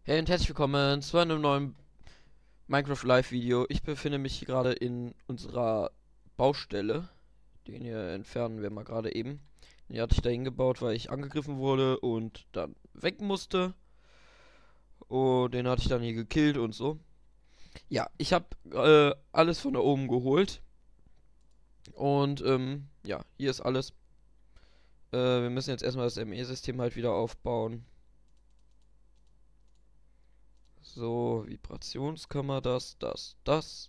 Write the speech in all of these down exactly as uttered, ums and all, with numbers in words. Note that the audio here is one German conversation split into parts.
Hey und herzlich willkommen zu einem neuen Minecraft Live Video. Ich befinde mich hier gerade in unserer Baustelle. Den hier entfernen wir mal gerade eben. Die hatte ich da hingebaut, weil ich angegriffen wurde und dann weg musste. Und den hatte ich dann hier gekillt und so. Ja, ich habe äh, alles von da oben geholt. Und ähm, ja, hier ist alles. Äh, wir müssen jetzt erstmal das M E-System halt wieder aufbauen. So, Vibrationskammer, das, das, das.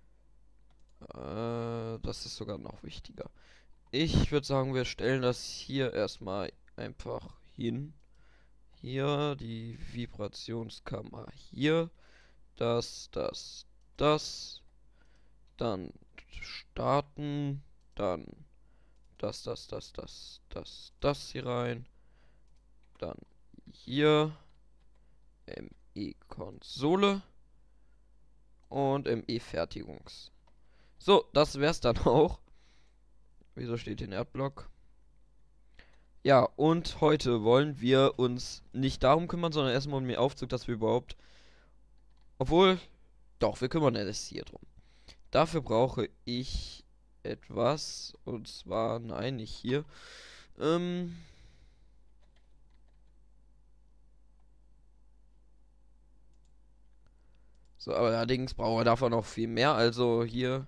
Äh, das ist sogar noch wichtiger. Ich würde sagen, wir stellen das hier erstmal einfach hin. Hier die Vibrationskammer. Hier das, das, das. Dann starten. Dann das, das, das, das, das, das hier rein. Dann hier M E-Konsole und M E-Fertigungs. So, das wär's dann auch. Wieso steht hier ein Erdblock? Ja, und heute wollen wir uns nicht darum kümmern, sondern erstmal um den Aufzug, dass wir überhaupt. Obwohl, doch, wir kümmern uns hier drum. Dafür brauche ich etwas. Und zwar, nein, nicht hier. Ähm. So, aber allerdings brauchen wir davon noch viel mehr. Also hier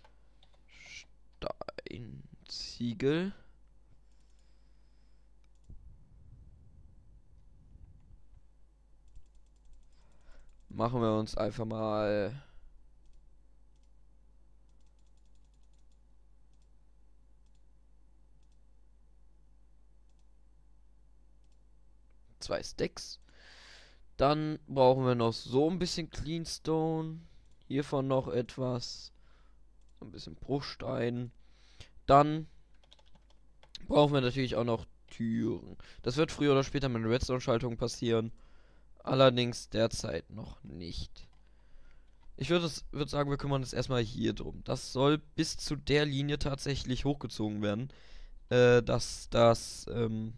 Steinziegel. Machen wir uns einfach mal zwei Stacks. Dann brauchen wir noch so ein bisschen Cleanstone. Hiervon noch etwas. So ein bisschen Bruchstein. Dann brauchen wir natürlich auch noch Türen. Das wird früher oder später mit der Redstone-Schaltung passieren. Allerdings derzeit noch nicht. Ich würde würd sagen, wir kümmern uns erstmal hier drum. Das soll bis zu der Linie tatsächlich hochgezogen werden. Äh, dass das, ähm,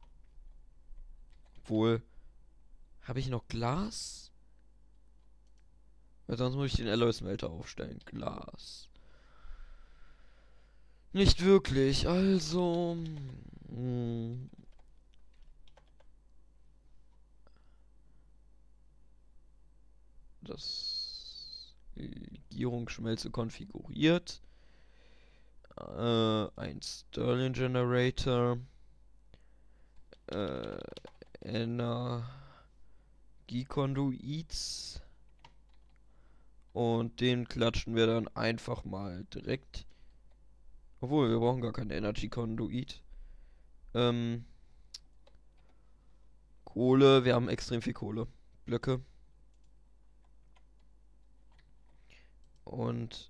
wohl. Habe ich noch Glas? Weil sonst muss ich den Alloy-Smelter aufstellen. Glas. Nicht wirklich, also. Mh, das Legierungsschmelze konfiguriert. Äh, ein Stirling Generator. Äh, Energiekonduits. Und den klatschen wir dann einfach mal direkt. Obwohl, wir brauchen gar keinen Energy Conduit. Ähm, Kohle, wir haben extrem viel Kohle. Blöcke. Und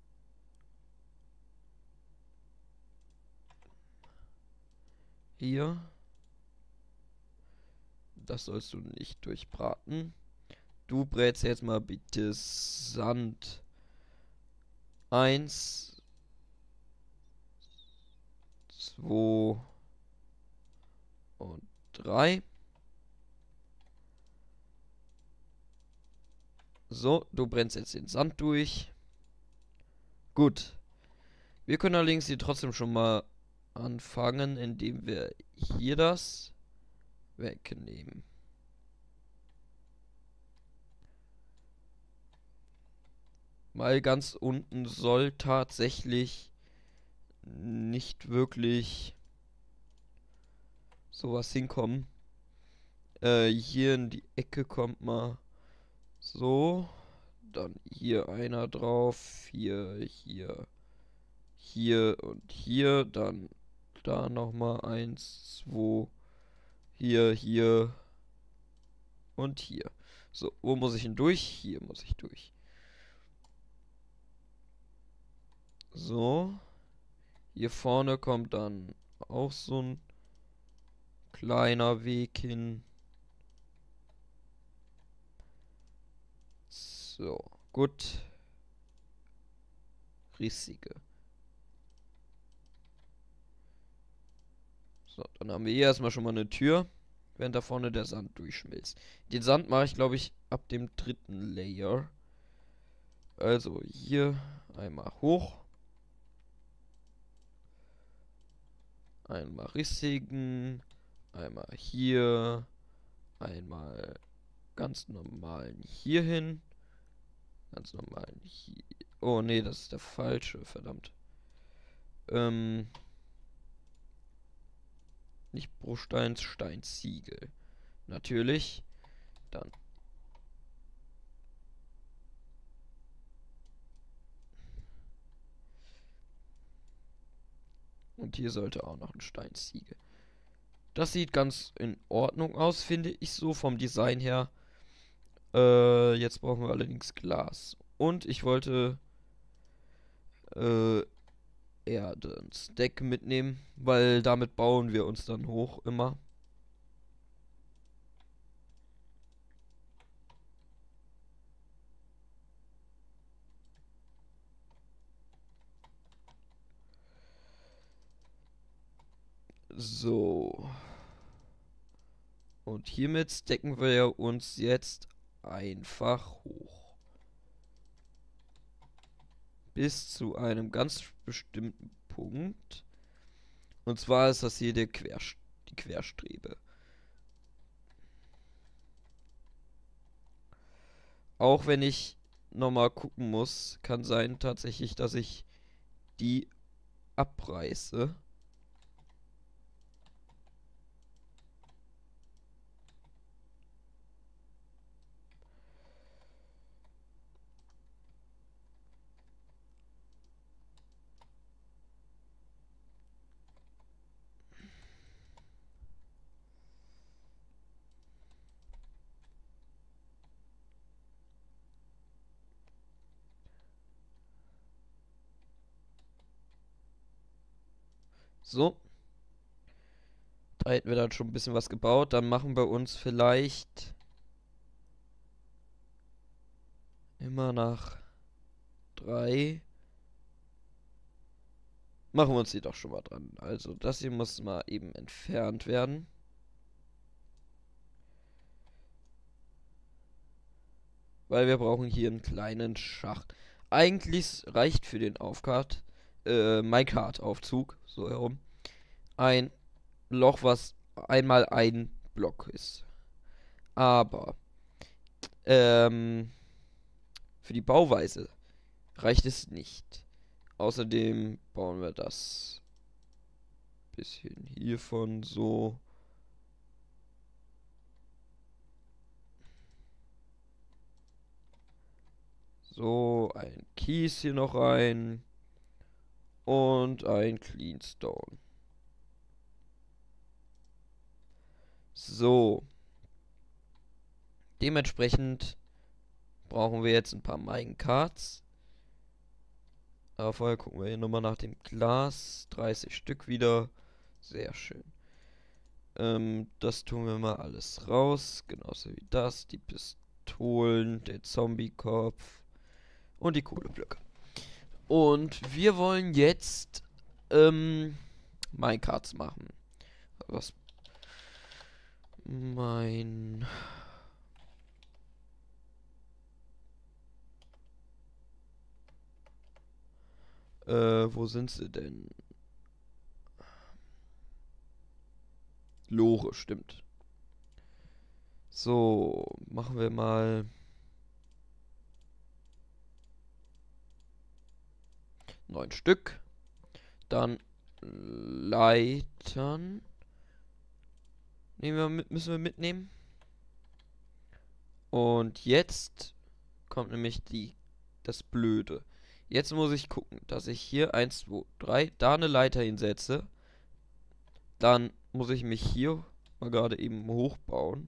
hier. Das sollst du nicht durchbraten. Du brätst jetzt mal bitte Sand. Eins, zwei und drei. So, du brennst jetzt den Sand durch. Gut. Wir können allerdings hier trotzdem schon mal anfangen, indem wir hier das wegnehmen. Weil ganz unten soll tatsächlich nicht wirklich sowas hinkommen. Äh, hier in die Ecke kommt mal so. Dann hier einer drauf. Hier, hier, hier und hier. Dann da nochmal eins, zwei. Hier, hier und hier. So, wo muss ich denn durch? Hier muss ich durch. So. Hier vorne kommt dann auch so ein kleiner Weg hin. So, gut. Riesige. So, dann haben wir hier erstmal schon mal eine Tür. während da vorne der Sand durchschmilzt. Den Sand mache ich, glaube ich, ab dem dritten Layer. Also hier einmal hoch. Einmal rissigen. Einmal hier. Einmal ganz normalen hier hin. Ganz normalen hier. Oh nee, das ist der falsche, verdammt. Ähm. Nicht Bruchsteins, Steinziegel. Natürlich. Dann. Und hier sollte auch noch ein Steinziegel. Das sieht ganz in Ordnung aus, finde ich so vom Design her. Äh, jetzt brauchen wir allerdings Glas. Und ich wollte äh, Erdenstack mitnehmen, weil damit bauen wir uns dann hoch immer. So. Und hiermit stacken wir uns jetzt einfach hoch. Bis zu einem ganz bestimmten Punkt. Und zwar ist das hier der Querst die Querstrebe. Auch wenn ich nochmal gucken muss, kann sein tatsächlich, dass ich die abreiße. So. Da hätten wir dann schon ein bisschen was gebaut. Dann machen wir uns vielleicht immer nach drei. Machen wir uns die doch schon mal dran. Also das hier muss mal eben entfernt werden. Weil wir brauchen hier einen kleinen Schacht. Eigentlich reicht für den Aufkart, äh, Minecart-Aufzug, so herum, ein Loch, was einmal ein Block ist. Aber, ähm, für die Bauweise reicht es nicht. Außerdem bauen wir das bisschen hiervon so. So, ein Kies hier noch rein. Und ein Cleanstone. So. Dementsprechend brauchen wir jetzt ein paar Minecarts. Aber vorher gucken wir hier nochmal nach dem Glas. dreißig Stück wieder. Sehr schön. Ähm, das tun wir mal alles raus. Genauso wie das. Die Pistolen, den Zombie-Kopf und die Kohleblöcke. Und wir wollen jetzt ähm, Minecarts machen. Was? Mein... Äh, wo sind sie denn? Lore, stimmt. So, machen wir mal neun Stück. Dann Leitern. Nehmen wir mit, müssen wir mitnehmen. Und jetzt kommt nämlich die das Blöde. Jetzt muss ich gucken, dass ich hier eins, zwei, drei da eine Leiter hinsetze. Dann muss ich mich hier mal gerade eben hochbauen.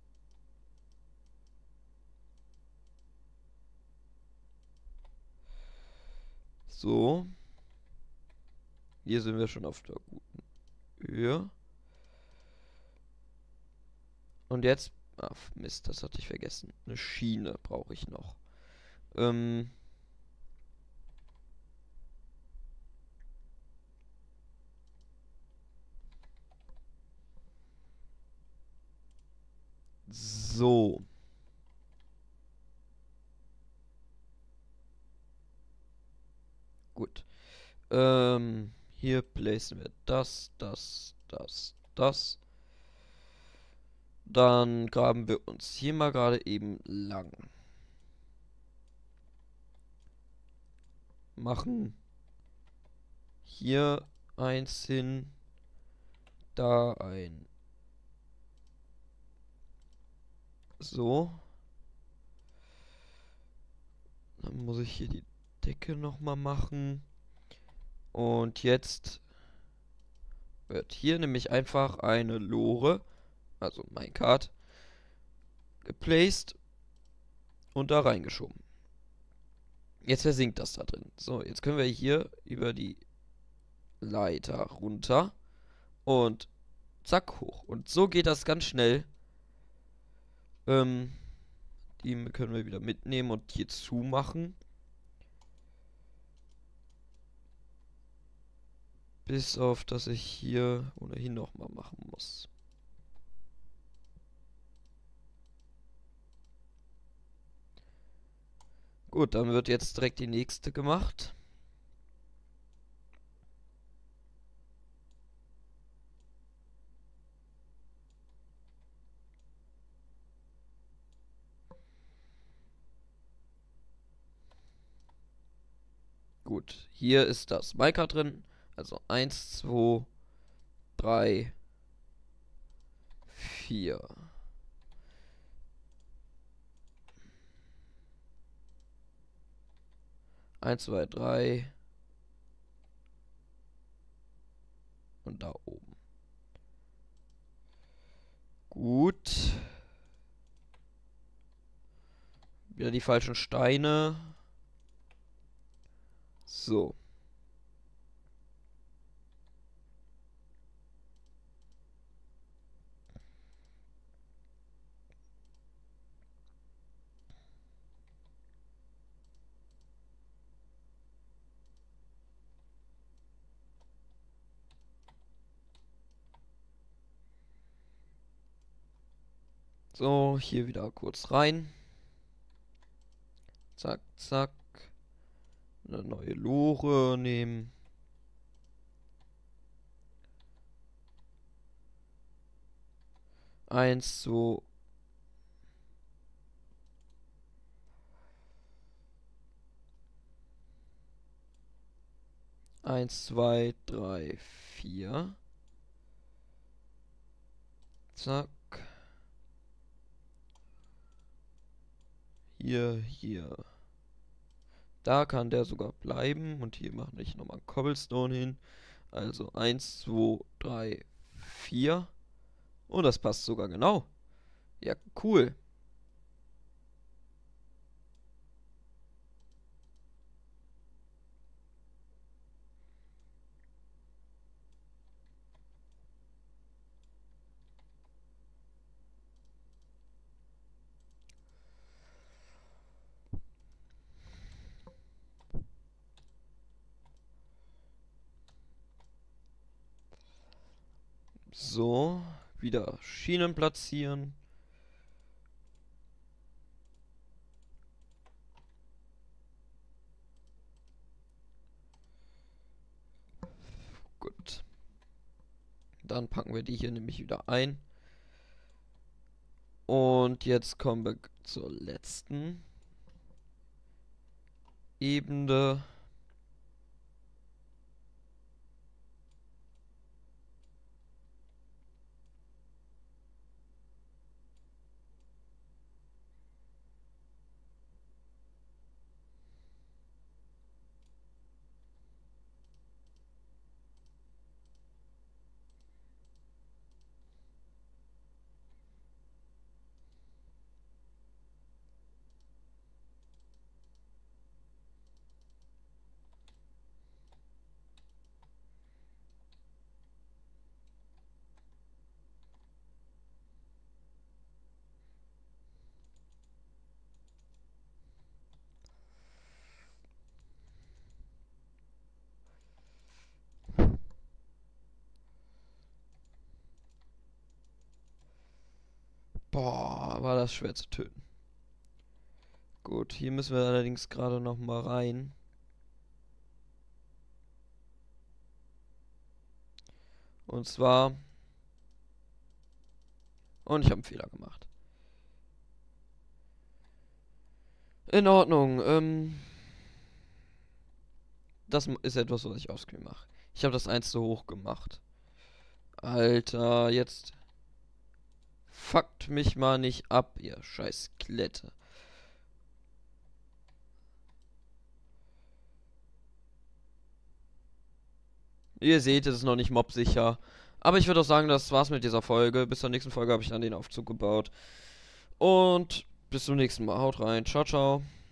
So. Hier sind wir schon auf der guten Höhe. Und jetzt... Ach, Mist, das hatte ich vergessen. Eine Schiene brauche ich noch. Ähm... So. Gut. Ähm, hier placen wir das, das, das, das. Dann graben wir uns hier mal gerade eben lang. Machen hier eins hin. Da ein. So. Dann muss ich hier die Decke nochmal machen. Und jetzt wird hier nämlich einfach eine Lore, also Minecart, geplaced und da reingeschoben. Jetzt versinkt das da drin. So, jetzt können wir hier über die Leiter runter und zack hoch. Und so geht das ganz schnell. Ähm, die können wir wieder mitnehmen und hier zumachen. Bis auf, dass ich hier ohnehin nochmal machen muss. Gut, dann wird jetzt direkt die nächste gemacht. Gut, hier ist das Minecart drin. Also eins, zwei, drei, vier. eins, zwei, drei. Und da oben. Gut. Wieder die falschen Steine. So. So, hier wieder kurz rein. Zack, zack. Eine neue Lore nehmen. Eins, zwei. Eins, zwei, drei, vier. Zack. Hier, hier. Da kann der sogar bleiben. Und hier mache ich nochmal Cobblestone hin. Also eins, zwei, drei, vier. Oh, das passt sogar genau. Ja, cool. So, wieder Schienen platzieren. Gut. Dann packen wir die hier nämlich wieder ein. Und jetzt kommen wir zur letzten Ebene. Boah, war das schwer zu töten. Gut, hier müssen wir allerdings gerade noch mal rein. Und zwar... Und ich habe einen Fehler gemacht. In Ordnung. Ähm, das ist etwas, was ich offscreen mache. Ich habe das eins zu hoch gemacht. Alter, jetzt... Fuckt mich mal nicht ab, ihr scheiß Klette. Ihr seht, es ist noch nicht mobsicher. Aber ich würde auch sagen, das war's mit dieser Folge. Bis zur nächsten Folge habe ich dann den Aufzug gebaut. Und bis zum nächsten Mal. Haut rein. Ciao, ciao.